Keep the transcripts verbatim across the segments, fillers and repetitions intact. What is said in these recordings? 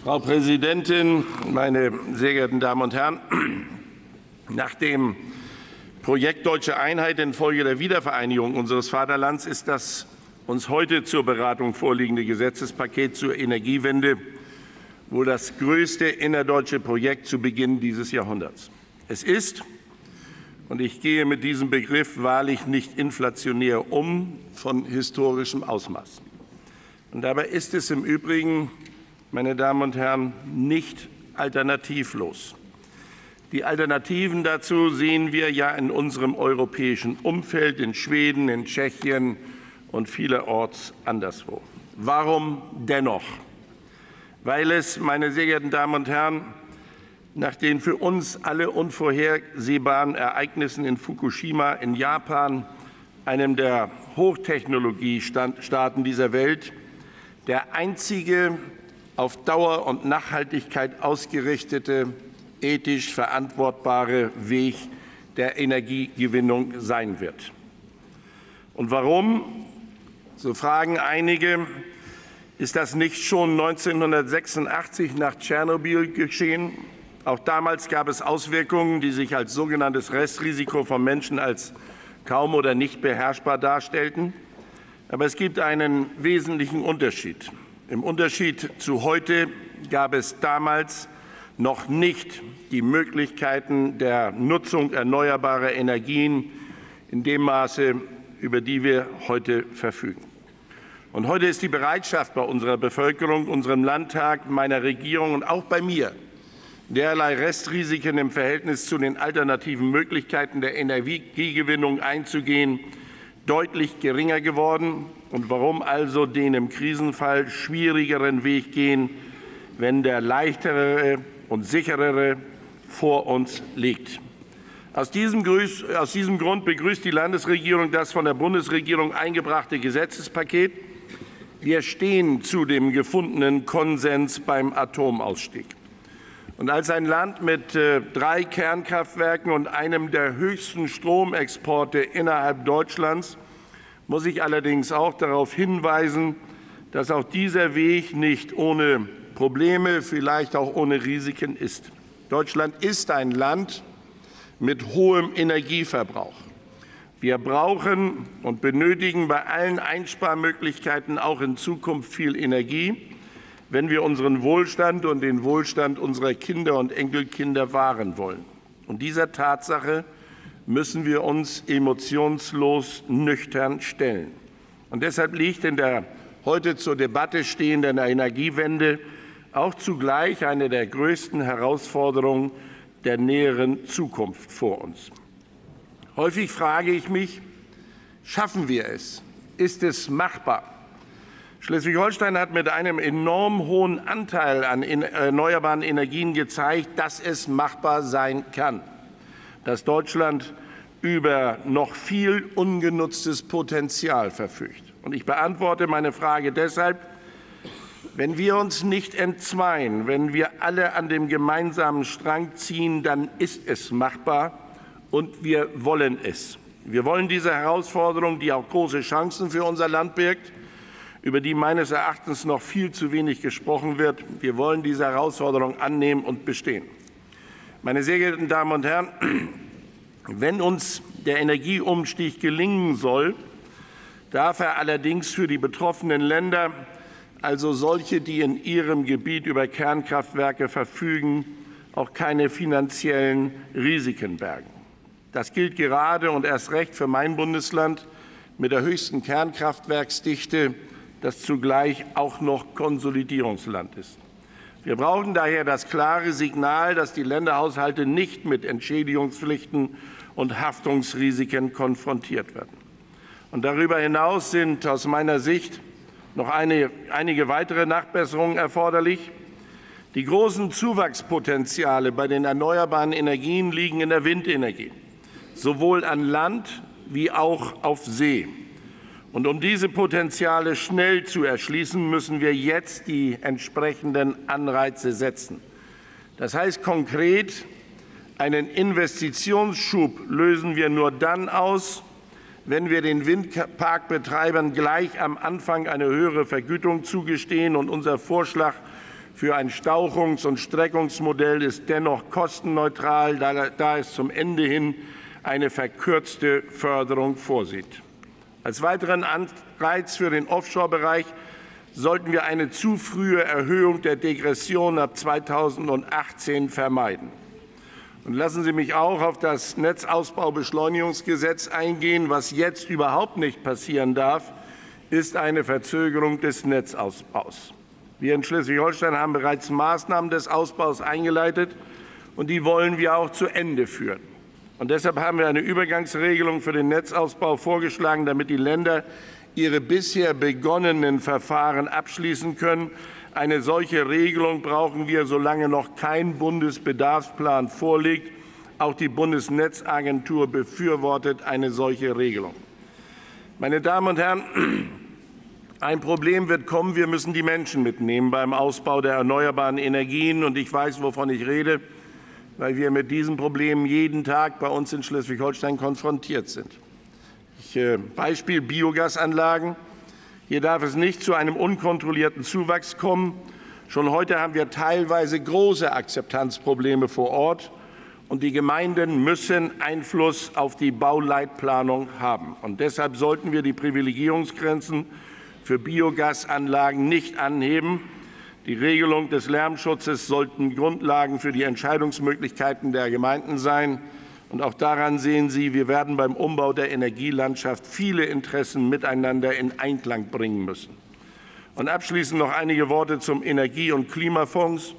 Frau Präsidentin, meine sehr geehrten Damen und Herren! Nach dem Projekt Deutsche Einheit infolge der Wiedervereinigung unseres Vaterlands ist das uns heute zur Beratung vorliegende Gesetzespaket zur Energiewende wohl das größte innerdeutsche Projekt zu Beginn dieses Jahrhunderts. Es ist, und ich gehe mit diesem Begriff wahrlich nicht inflationär um, von historischem Ausmaß. Und dabei ist es im Übrigen, meine Damen und Herren, nicht alternativlos. Die Alternativen dazu sehen wir ja in unserem europäischen Umfeld, in Schweden, in Tschechien und vielerorts anderswo. Warum dennoch? Weil es, meine sehr geehrten Damen und Herren, nach den für uns alle unvorhersehbaren Ereignissen in Fukushima in Japan, einem der Hochtechnologiestaaten dieser Welt, der einzige auf Dauer und Nachhaltigkeit ausgerichtete, ethisch verantwortbare Weg der Energiegewinnung sein wird. Und warum? So fragen einige, ist das nicht schon neunzehnhundertsechsundachtzig nach Tschernobyl geschehen? Auch damals gab es Auswirkungen, die sich als sogenanntes Restrisiko von Menschen als kaum oder nicht beherrschbar darstellten. Aber es gibt einen wesentlichen Unterschied. Im Unterschied zu heute gab es damals noch nicht die Möglichkeiten der Nutzung erneuerbarer Energien in dem Maße, über die wir heute verfügen. Und heute ist die Bereitschaft bei unserer Bevölkerung, unserem Landtag, meiner Regierung und auch bei mir, derlei Restrisiken im Verhältnis zu den alternativen Möglichkeiten der Energiegewinnung einzugehen, deutlich geringer geworden. Und warum also den im Krisenfall schwierigeren Weg gehen, wenn der leichtere und sicherere vor uns liegt? Aus diesem, aus diesem Grund begrüßt die Landesregierung das von der Bundesregierung eingebrachte Gesetzespaket. Wir stehen zu dem gefundenen Konsens beim Atomausstieg. Und als ein Land mit äh, drei Kernkraftwerken und einem der höchsten Stromexporte innerhalb Deutschlands muss ich allerdings auch darauf hinweisen, dass auch dieser Weg nicht ohne Probleme, vielleicht auch ohne Risiken ist. Deutschland ist ein Land mit hohem Energieverbrauch. Wir brauchen und benötigen bei allen Einsparmöglichkeiten auch in Zukunft viel Energie, wenn wir unseren Wohlstand und den Wohlstand unserer Kinder und Enkelkinder wahren wollen. Und dieser Tatsache müssen wir uns emotionslos nüchtern stellen. Und deshalb liegt in der heute zur Debatte stehenden Energiewende auch zugleich eine der größten Herausforderungen der näheren Zukunft vor uns. Häufig frage ich mich, schaffen wir es? Ist es machbar? Schleswig-Holstein hat mit einem enorm hohen Anteil an erneuerbaren Energien gezeigt, dass es machbar sein kann, dass Deutschland über noch viel ungenutztes Potenzial verfügt. Und ich beantworte meine Frage deshalb, wenn wir uns nicht entzweien, wenn wir alle an dem gemeinsamen Strang ziehen, dann ist es machbar und wir wollen es. Wir wollen diese Herausforderung, die auch große Chancen für unser Land birgt, über die meines Erachtens noch viel zu wenig gesprochen wird. Wir wollen diese Herausforderung annehmen und bestehen. Meine sehr geehrten Damen und Herren, wenn uns der Energieumstieg gelingen soll, darf er allerdings für die betroffenen Länder, also solche, die in ihrem Gebiet über Kernkraftwerke verfügen, auch keine finanziellen Risiken bergen. Das gilt gerade und erst recht für mein Bundesland mit der höchsten Kernkraftwerksdichte, das zugleich auch noch Konsolidierungsland ist. Wir brauchen daher das klare Signal, dass die Länderhaushalte nicht mit Entschädigungspflichten und Haftungsrisiken konfrontiert werden. Und darüber hinaus sind aus meiner Sicht noch eine, einige weitere Nachbesserungen erforderlich. Die großen Zuwachspotenziale bei den erneuerbaren Energien liegen in der Windenergie, sowohl an Land wie auch auf See. Und um diese Potenziale schnell zu erschließen, müssen wir jetzt die entsprechenden Anreize setzen. Das heißt konkret, einen Investitionsschub lösen wir nur dann aus, wenn wir den Windparkbetreibern gleich am Anfang eine höhere Vergütung zugestehen. Und unser Vorschlag für ein Stauchungs- und Streckungsmodell ist dennoch kostenneutral, da es zum Ende hin eine verkürzte Förderung vorsieht. Als weiteren Anreiz für den Offshore-Bereich sollten wir eine zu frühe Erhöhung der Degression ab zweitausendachtzehn vermeiden. Und lassen Sie mich auch auf das Netzausbaubeschleunigungsgesetz eingehen. Was jetzt überhaupt nicht passieren darf, ist eine Verzögerung des Netzausbaus. Wir in Schleswig-Holstein haben bereits Maßnahmen des Ausbaus eingeleitet, und die wollen wir auch zu Ende führen. Und deshalb haben wir eine Übergangsregelung für den Netzausbau vorgeschlagen, damit die Länder ihre bisher begonnenen Verfahren abschließen können. Eine solche Regelung brauchen wir, solange noch kein Bundesbedarfsplan vorliegt. Auch die Bundesnetzagentur befürwortet eine solche Regelung. Meine Damen und Herren, ein Problem wird kommen. Wir müssen die Menschen mitnehmen beim Ausbau der erneuerbaren Energien. Und ich weiß, wovon ich rede, weil wir mit diesen Problemen jeden Tag bei uns in Schleswig-Holstein konfrontiert sind. Ich, äh, Beispiel Biogasanlagen. Hier darf es nicht zu einem unkontrollierten Zuwachs kommen. Schon heute haben wir teilweise große Akzeptanzprobleme vor Ort, und die Gemeinden müssen Einfluss auf die Bauleitplanung haben. Und deshalb sollten wir die Privilegierungsgrenzen für Biogasanlagen nicht anheben. Die Regelung des Lärmschutzes sollten Grundlagen für die Entscheidungsmöglichkeiten der Gemeinden sein. Und auch daran sehen Sie, wir werden beim Umbau der Energielandschaft viele Interessen miteinander in Einklang bringen müssen. Und abschließend noch einige Worte zum Energie- und Klimafonds.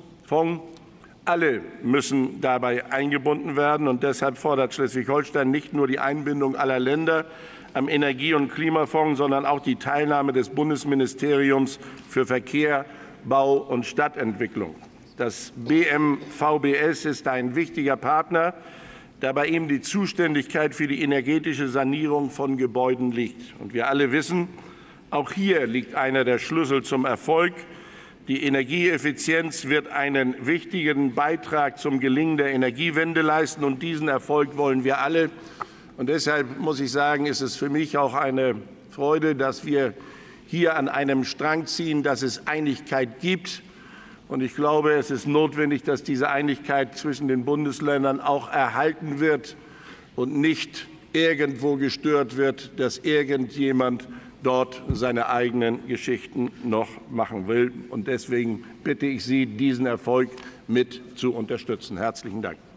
Alle müssen dabei eingebunden werden, und deshalb fordert Schleswig-Holstein nicht nur die Einbindung aller Länder am Energie- und Klimafonds, sondern auch die Teilnahme des Bundesministeriums für Verkehr, Bau und Stadtentwicklung. Das B M V B S ist ein wichtiger Partner, da bei ihm die Zuständigkeit für die energetische Sanierung von Gebäuden liegt. Und wir alle wissen, auch hier liegt einer der Schlüssel zum Erfolg. Die Energieeffizienz wird einen wichtigen Beitrag zum Gelingen der Energiewende leisten, und diesen Erfolg wollen wir alle. Und deshalb muss ich sagen, ist es für mich auch eine Freude, dass wir hier an einem Strang ziehen, dass es Einigkeit gibt. Und ich glaube, es ist notwendig, dass diese Einigkeit zwischen den Bundesländern auch erhalten wird und nicht irgendwo gestört wird, dass irgendjemand dort seine eigenen Geschichten noch machen will. Und deswegen bitte ich Sie, diesen Erfolg mit zu unterstützen. Herzlichen Dank.